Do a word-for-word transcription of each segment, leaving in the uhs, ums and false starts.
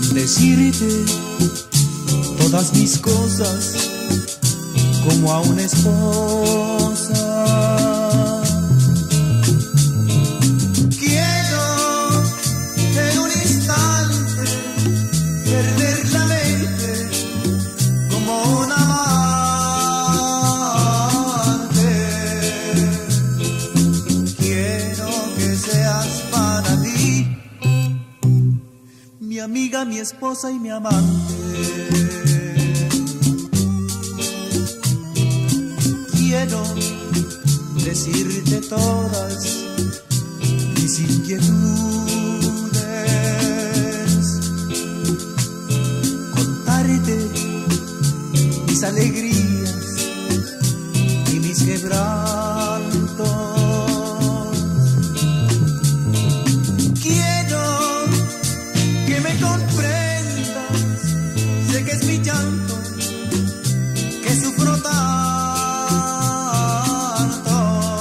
decirte todas mis cosas como a una esposa. Quiero en un instante perder la mente como un amante. Quiero que seas para mí mi amiga, mi esposa y mi amante. Quiero decirte todas mis inquietudes, contarte mis alegrías y mis quebrantos. Quiero que me comprendas, sé que es mi llanto, que sufro tanto.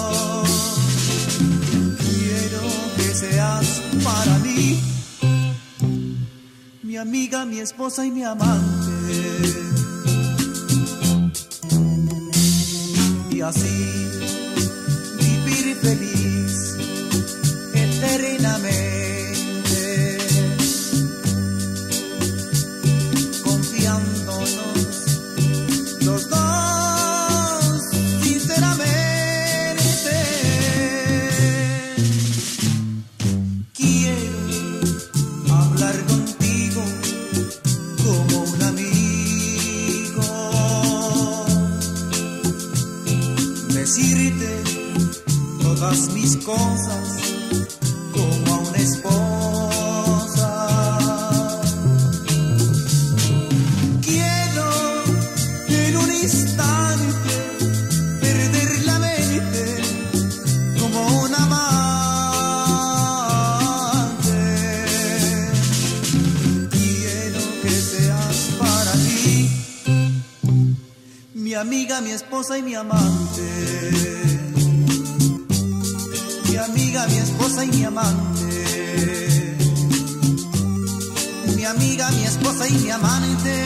Quiero que seas para mí mi amiga, mi esposa y mi amante. Y así vivir feliz eternamente, confiándonos los dos sinceramente. Quiero hablar contigo como un amigo, decirte todas mis cosas como a una esposa. Quiero en un instante perder la mente como un amante. Quiero que seas para mí mi amiga, mi esposa y mi amante. Mi amiga, mi esposa y mi amante. Mi amiga, mi esposa y mi amante.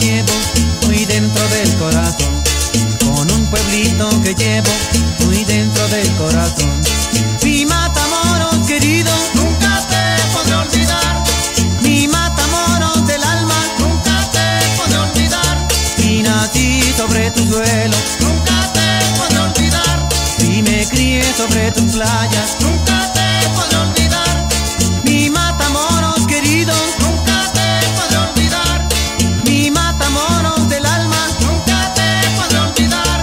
llevo muy dentro del corazón, con un pueblito que llevo muy dentro del corazón. Mi Matamoros querido, nunca te podré olvidar. Mi Matamoros del alma, nunca te podré olvidar. Y nací sobre tu suelo, nunca te podré olvidar. Y me crié sobre tus playas, nunca te podré olvidar. Mi Matamoros querido, nunca te podré olvidar. Mi Matamoros del alma, nunca te podré olvidar.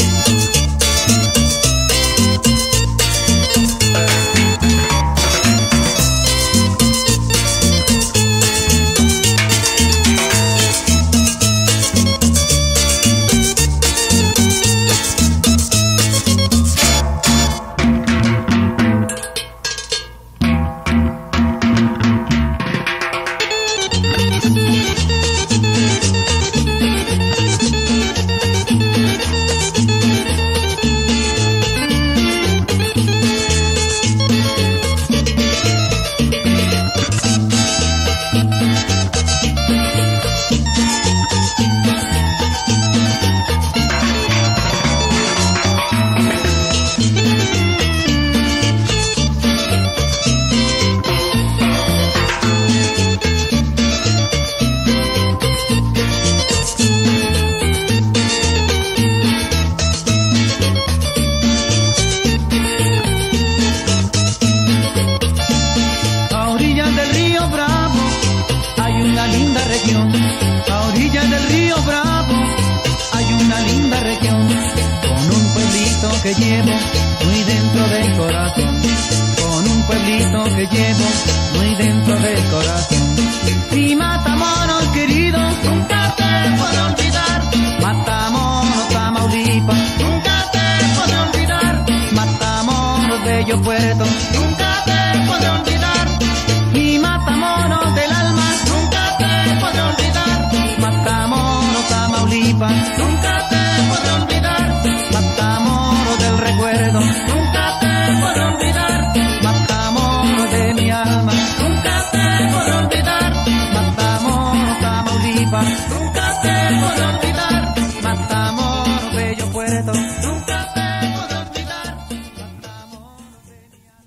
Que llevo muy dentro del corazón, con un pueblito que llevo muy dentro del corazón. Mi Matamoros querido, nunca te podré olvidar. Matamoros, Tamaulipas, nunca te podré olvidar. Matamoros, bello puerto, nunca te podré olvidar. Mi Matamoros del alma, nunca te podré olvidar. Matamoros, Tamaulipas, nunca te podré olvidar. Matamoros del recuerdo, nunca te podré olvidar. Matamoros de mi alma, nunca te podré olvidar. Matamoros, Tamaulipas, nunca te podré olvidar. Matamoros, bello puerto, nunca te podré olvidar. Matamoros de mi alma.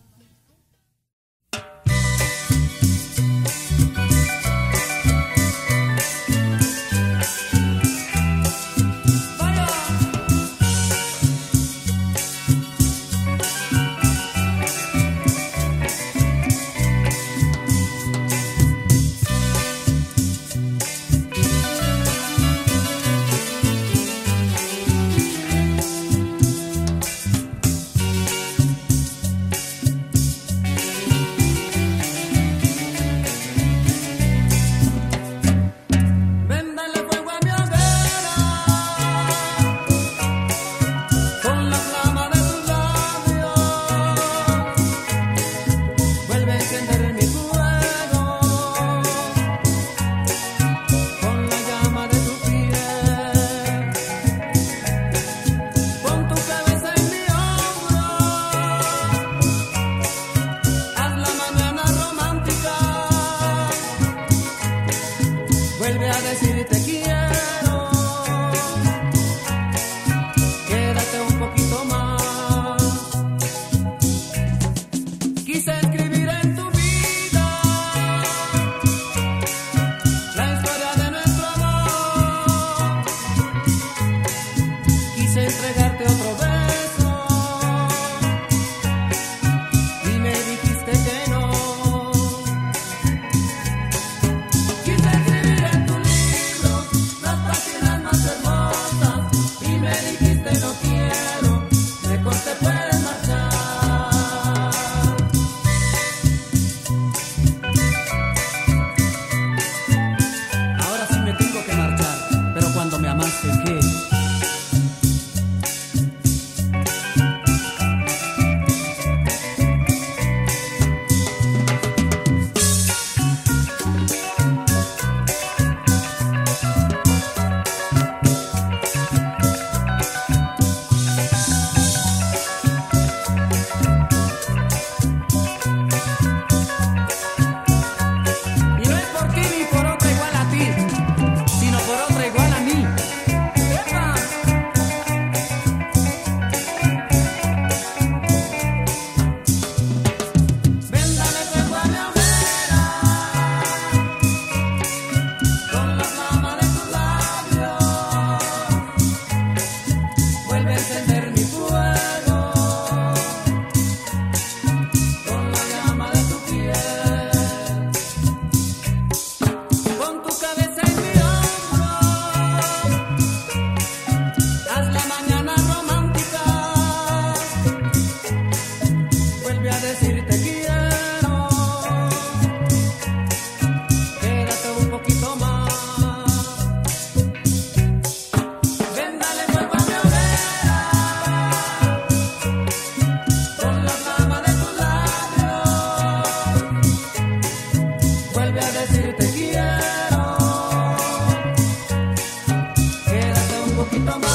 Vuelve a decir te quiero, quédate un poquito más. Quise escribir en tu vida la historia de nuestro amor. Quise entregarte otro beso y me dijiste que no.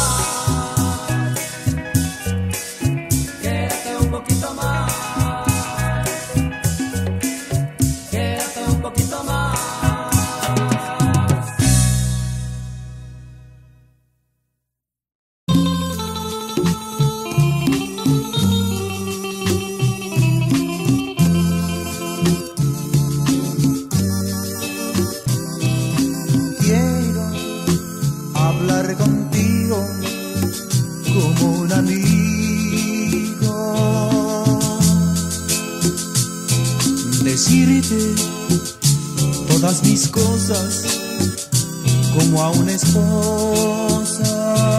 Quédate un poquito más. Quédate un poquito más. Quiero hablar contigo como un amigo, decirte todas mis cosas como a una esposa.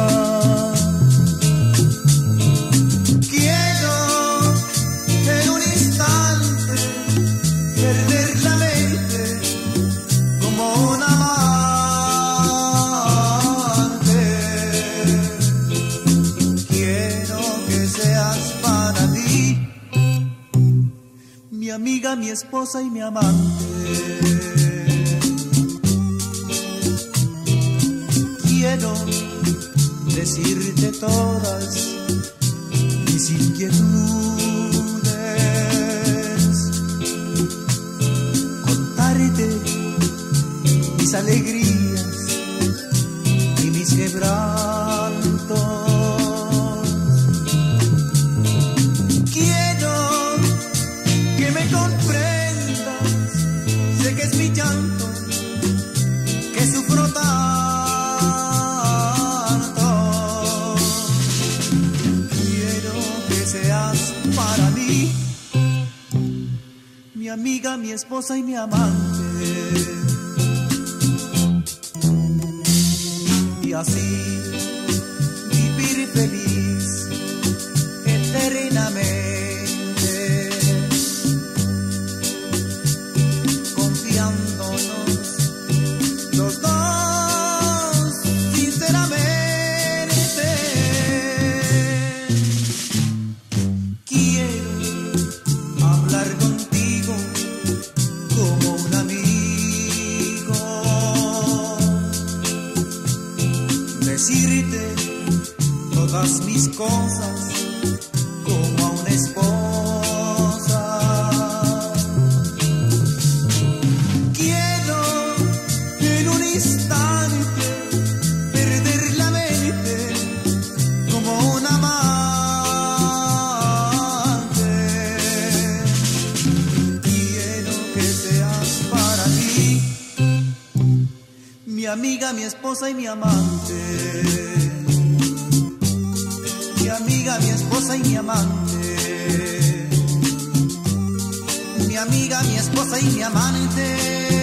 Quiero en un instante perder la mente como un amante. Quiero que seas para mí mi amiga, mi esposa y mi amante. Quiero decirte todas mis inquietudes, contarte mis alegrías y mis quebrantos. Quiero que me comprendas, sé que es mi llanto, que sufro tanto. Quiero que seas para mí mi amiga, mi esposa y mi amante. Y así vivir feliz eternamente, confiándonos los dos sinceramente. Quiero hablar contigo como un amigo, decirte todas mis cosas como a una esposa. Quiero en un instante perder la mente como un amante. Quiero que seas para mí mi amiga, mi esposa y mi amante. Mi amiga, mi esposa y mi amante. Mi amiga, mi esposa y mi amante.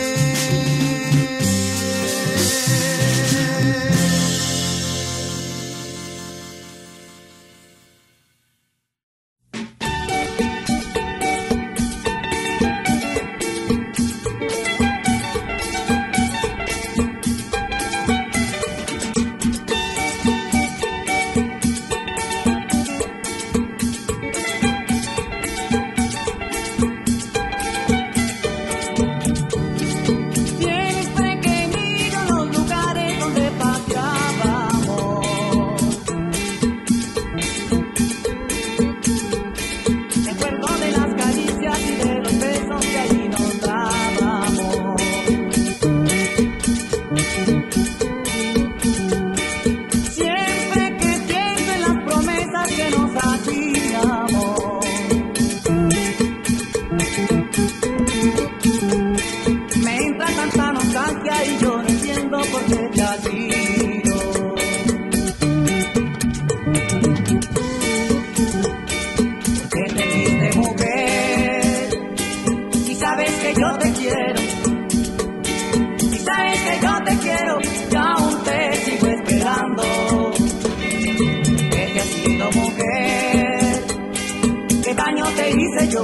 yo?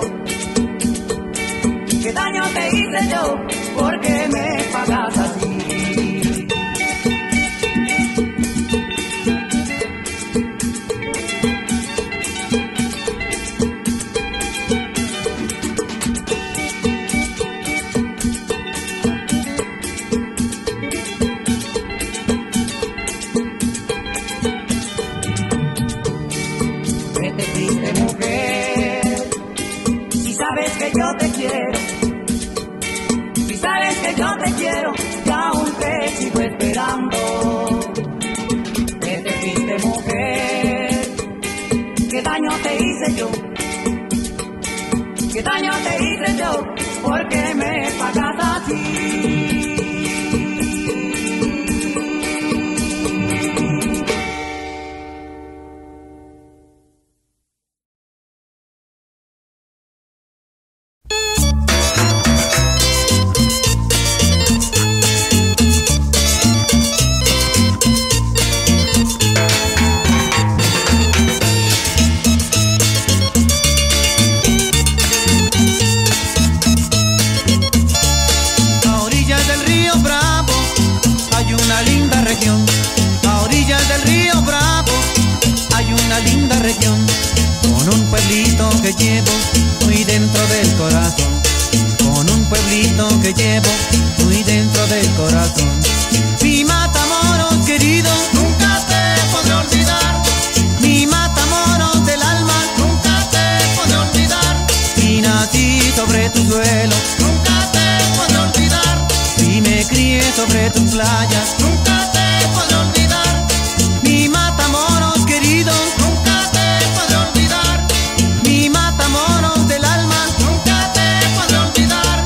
¿Qué daño te hice yo? ¿Por qué me pagas así? mujer. ¿Qué daño te hice yo? ¿Qué daño te hice yo? ¿Por qué me pagas así? Que llevo muy dentro del corazón, con un pueblito que llevo muy dentro del corazón. Mi Matamoros querido, nunca te podré olvidar. Mi Matamoros del alma, nunca te podré olvidar. Si nací sobre tu suelo, nunca te podré olvidar. Si me crié sobre tus playas, nunca te podré olvidar. Mi Matamoros querido, nunca te podré olvidar. Mi Matamoros del alma, nunca te podré olvidar.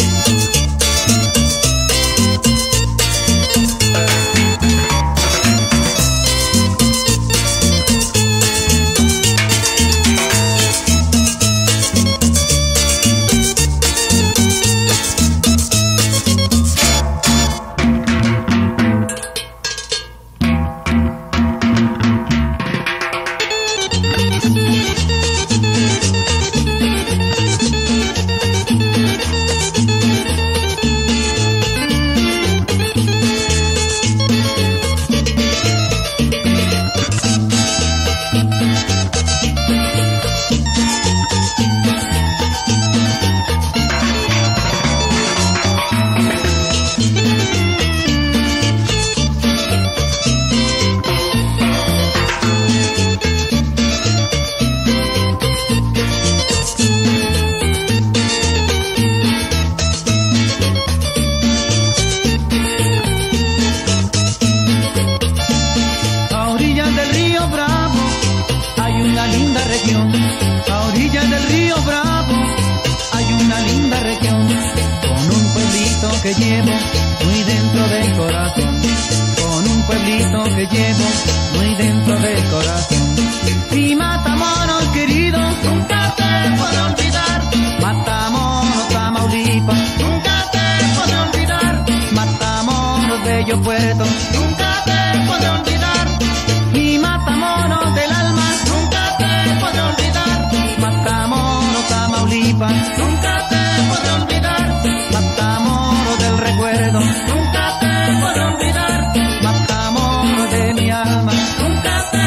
Que llevo muy dentro del corazón, con un pueblito que llevo muy dentro del corazón. Mi Matamoros querido, nunca te podré olvidar. Matamoros, Tamaulipas, nunca te podré olvidar. Matamoros, bello puerto, nunca te podré olvidar. Mi Matamoros del alma, nunca te podré olvidar. Matamoros, Tamaulipas, nunca te podré olvidar. Matamoros del recuerdo, nunca te podré olvidar. Matamoros de mi alma, nunca te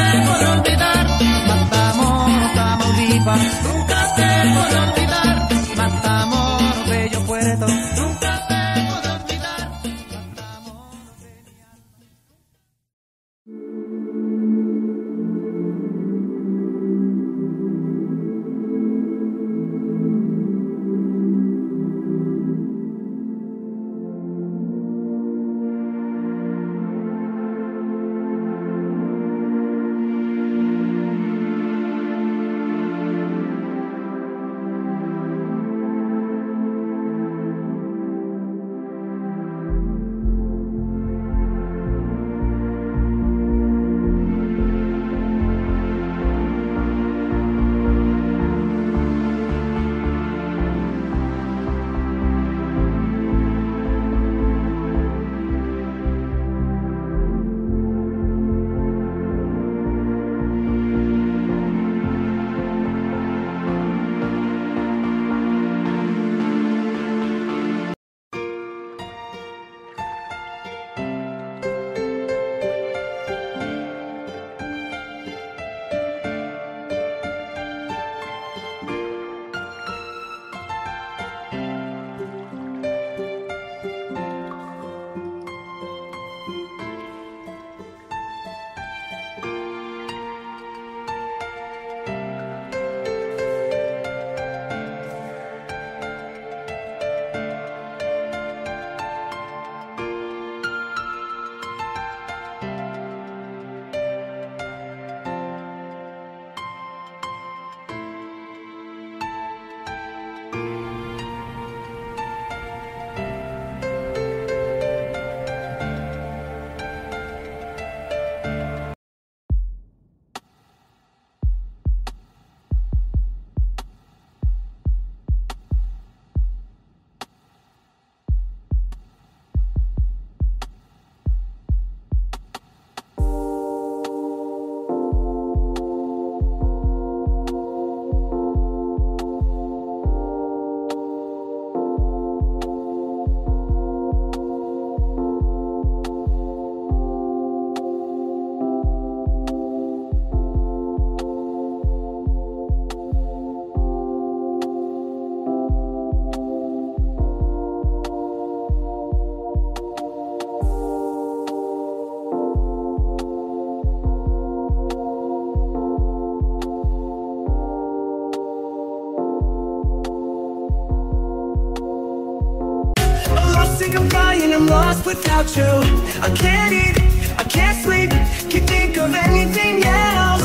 and I'm lost without you. I can't eat, I can't sleep, can't think of anything else.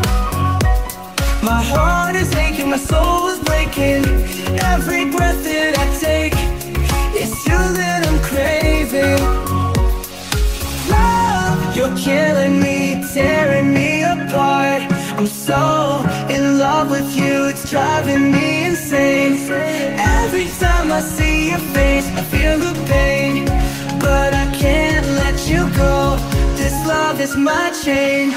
My heart is aching, my soul is breaking. Every breath that I take, it's you that I'm craving. Love, you're killing me, tearing me apart. I'm so in love with you, it's driving me insane. Every time I see your face, I feel the pain, but I can't let you go. This love is my chain.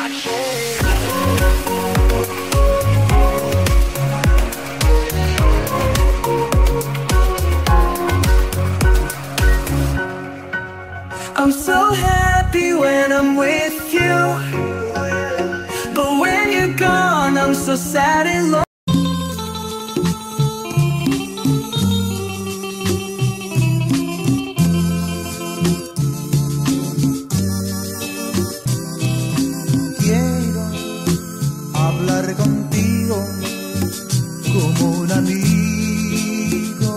I'm so happy when I'm with you, but when you're gone, I'm so sad and lonely. Quiero hablar contigo como un amigo,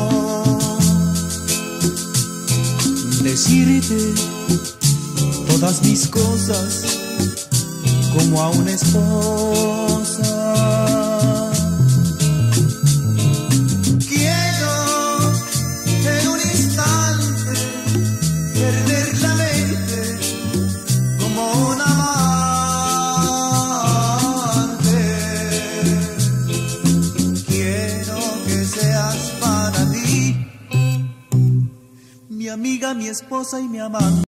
decirte todas mis cosas como a una esposa. Quiero en un instante perder la mente como un amante. Quiero que seas para mí mi amiga, mi esposa y mi amante.